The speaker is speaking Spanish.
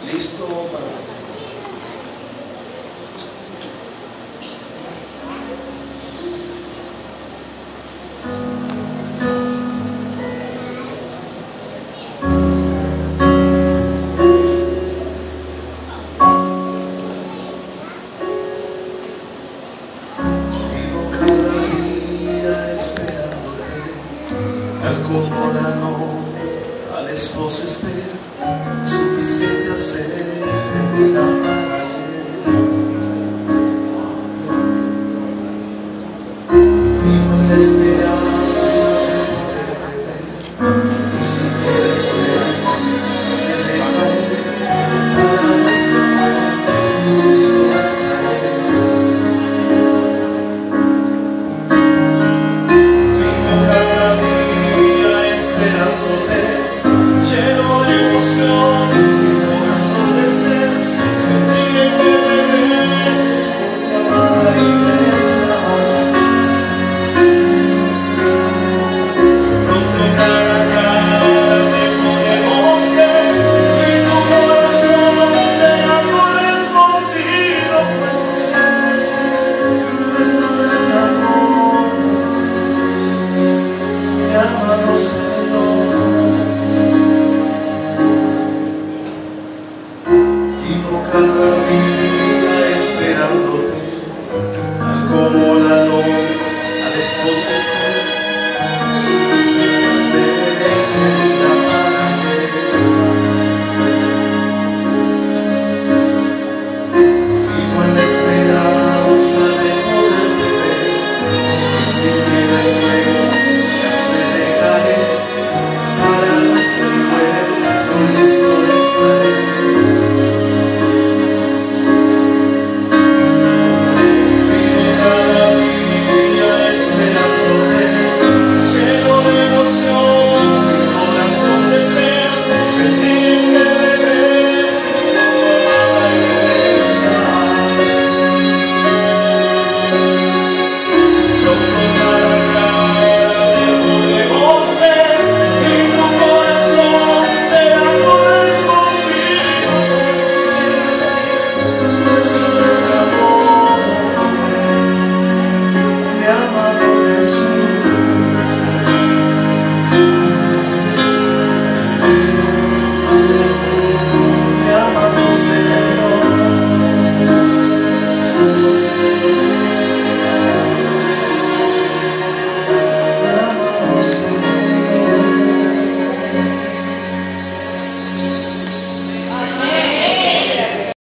listo para nuestro. Vivo cada día esperándote, tal como la novia al esposo espera. Suficiente aceite, vida para ayer. Vivo en la esperanza de poderte ver, y si quieres ver, se deja ir. Para nuestro cuerpo, listo estaré. Vivo cada día esperándote, lleno de emoción, mi corazón desea el día en que regreses por tu amada iglesia. Pronto cara a cara te podemos ver y tu corazón será correspondido, pues tú siempre has sido nuestro gran amor, mi amado Señor. Vivo cada día esperándote, tal como la novia al esposo espera.